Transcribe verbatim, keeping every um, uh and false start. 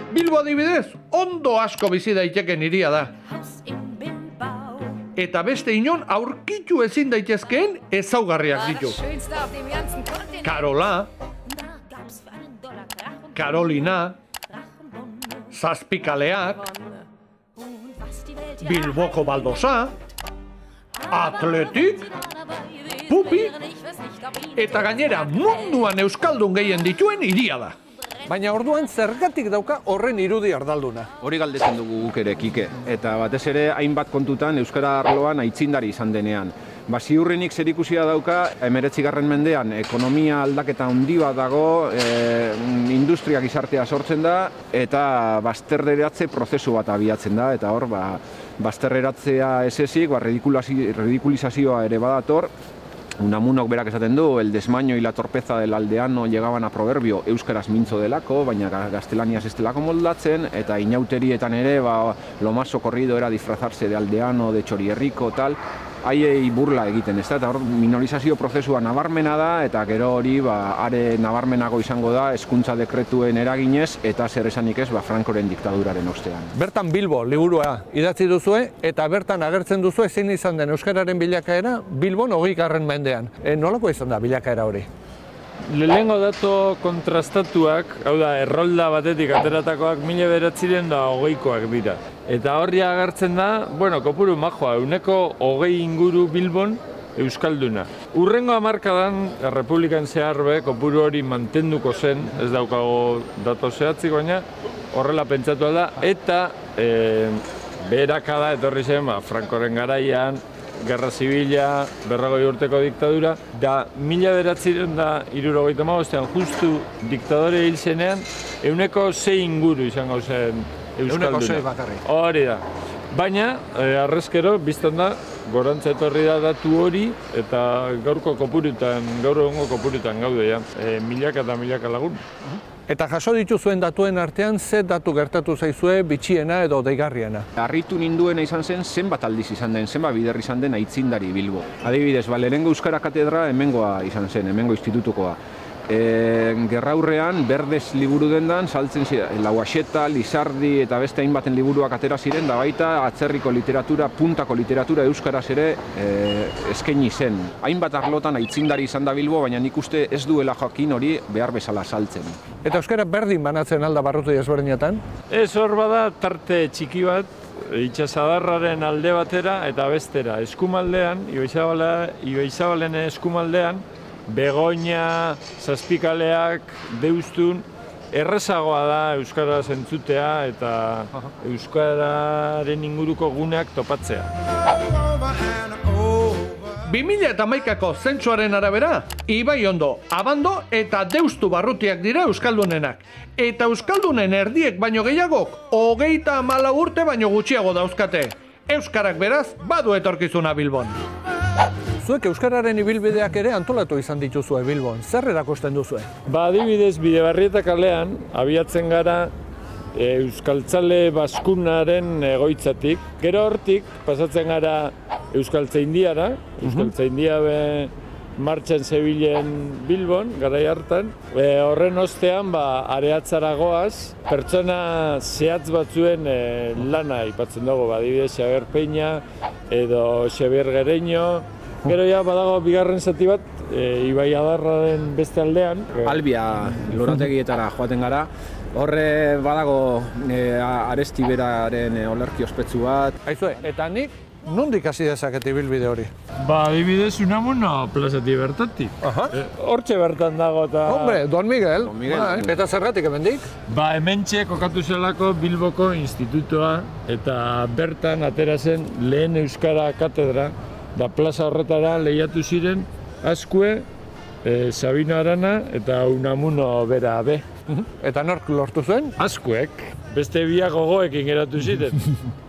Bilbo adibidez, ondo asko bizi daiteken hiria da. Eta beste inon aurkitu ezin daitezkeen ezaugarriak ditu. Karola, Karolina, Zazpikaleak, Bilboko baldosa, Atletik, Pupi, eta gainera munduan euskaldun gehien dituen hiria da. Baina orduan zergatik dauka horren irudi ardalduna? Hori galdetzen dugu guk ere, Kike, eta batez ere hainbat kontutan euskara arloan aitzindari izan denean. Ba, ziurrenik zerikusia dauka, hemeretzigarren mendean ekonomia aldaketa handi bat dago, e, industria gizartea sortzen da, eta bazterreratze prozesu bat abiatzen da, eta hor, ba, bazterreratzea ez ezik, ba, ridikulizazioa ere badator. Unamunok berak esaten du, el desmaño y la torpeza del aldeano llegaban a proverbio euskaraz mintzo delako, baina gaztelaniaz ez delako moldatzen, eta inauterietan ere, ba, lo más socorrido era disfrazarse de aldeano, de txorierriko, tal, haiei burla egiten, ez da, eta hor minorizazio prozesua nabarmena da, eta gero hori, ba, are nabarmenago izango da, hezkuntza dekretuen eraginez, eta zer esanik ez, ba, Francoren diktaduraren ostean. Bertan Bilbo liburua idatzi duzue, eta bertan agertzen duzue zein izan den euskararen bilakaera Bilbon hogeigarren mendean. E, nolako izan da bilakaera hori? Lehengo dato kontrastatuak, hau da, errolda batetik ateratakoak mila bederatziren da hogeikoak dira. Eta horri agertzen da, bueno, kopuru majoa, euneko hogei inguru Bilbon euskalduna. Urrengo hamarkadan, Errepublikan zehar be, kopuru hori mantenduko zen, ez daukago dato zehatzik, baina horrela pentsatu da, eta e, beherakada etorri zen, ba, Francoren garaian, Gerra Zibila, berrogei urteko diktadura, da mila bederatziren da hirurogeita hamabostean justu diktadore hil zenean, euneko sei inguru izango zen euskalduna. Euneko sei bakarrik. Hori da. Baina, e, arrezkero, biztan da, gorantza etorri da datu hori, eta gaurko kopurutan, gaur egungo kopurutan gaude, ja. E, milaka eta milaka lagun. Eta jaso dituzuen datuen artean, ze datu gertatu zaizue bitxiena edo deigarriena? Harritu ninduena izan zen, zenbat aldiz izan den, zenbat bider izan den aitzindari Bilbo. Adibidez, ba, lehenengo euskara katedra hemengoa izan zen, hemengo institutukoa. E, gerraurrean, berdez liburu dendan, saltzen ziren, Lauaxeta, Lizardi eta beste hainbaten liburuak atera ziren, da baita atzerriko literatura, puntako literatura euskaraz ere e, eskaini zen. Hainbat arlotan aitzindari izan da Bilbo, baina nik uste ez duela jakin hori behar bezala saltzen. Eta euskara berdin banatzen alda barruti ezberdinetan? Ez hor bada tarte txiki bat, itsasadarraren alde batera eta bestera. Eskumaldean, Ibaizabalen eskumaldean, Begoña, Zazpikaleak, Deustun, errezagoa da euskara entzutea eta euskararen inguruko guneak topatzea. bi mila hamaikako zentsuaren arabera, Ibaiondo, Abando eta Deustu barrutiak dira euskaldunenak. Eta euskaldunen erdiek baino gehiagok, hogeita hamalau urte baino gutxiago dauzkate. Euskarak beraz, badu etorkizuna Bilbon. Zuek euskararen ibilbideak ere antolatu izan dituzue Bilbon. Zer erakusten duzue? Ba, adibidez, Bidebarrieta kalean, abiatzen gara euskaltzale baskunaren egoitzatik. Gero hortik, pasatzen gara euskaltzaindiara, euskaltzaindia be martxan zebilen Bilbon, garai hartan. E, horren ostean, ba, areatzara goaz, pertsona zehatz batzuen e, lana aipatzen dugu, ba, adibidez, Xabier Peña edo Xabier Gereño. Gero ja badago bigarren zati bat, e, Ibai Adarraren beste aldean. Albia lorategietara joaten gara. Horre badago e, Arestiberaren e, olerki ospetsu bat. Aizue, eta nik nondik hasi dezaket ibilbide hori? Ba, adibidez, Unamuno plazati bertatik. E, hortxe bertan dago eta... Hombre, Don Miguel. Don Miguel. Ba, eta zergatik hemendik? Ba, hementxe kokatu zelako Bilboko institutoa eta bertan atera zen lehen euskara katedra. Da plaza horretara lehiatu ziren Azkue, e, Sabino Arana eta Unamuno bera be. Eta nork lortu zuen? Azkuek, beste biak gogoekin geratu ziren.